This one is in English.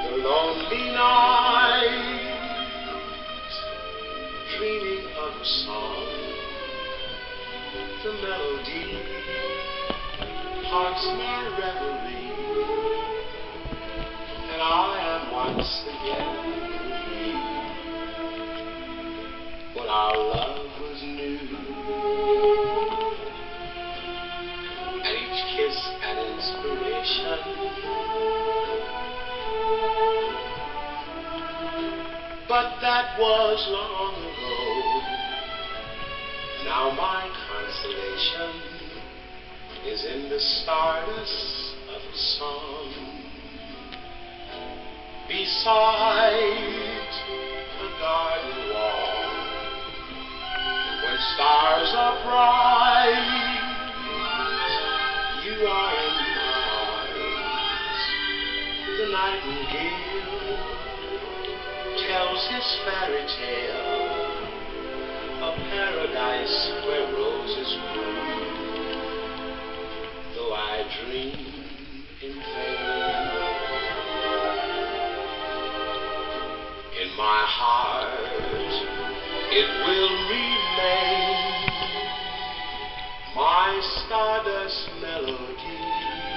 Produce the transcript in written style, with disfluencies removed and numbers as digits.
the lonely night, dreaming of a song, the melody haunts my reverie, and I am once again when our love was new, and each kiss an inspiration. But that was long ago. Now my consolation is in the stardust of a song beside the garden wall. When stars are bright, you are in my arms. The nightingale tells his fairy tale, a paradise where roses bloom, though I dream in vain. In my heart it will remain, my stardust melody.